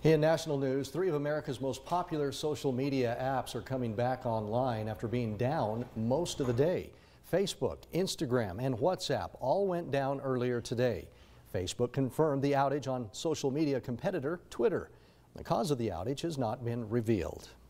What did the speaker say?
In national news, 3 of America's most popular social media apps are coming back online after being down most of the day. Facebook, Instagram, and WhatsApp all went down earlier today. Facebook confirmed the outage on social media competitor Twitter. The cause of the outage has not been revealed.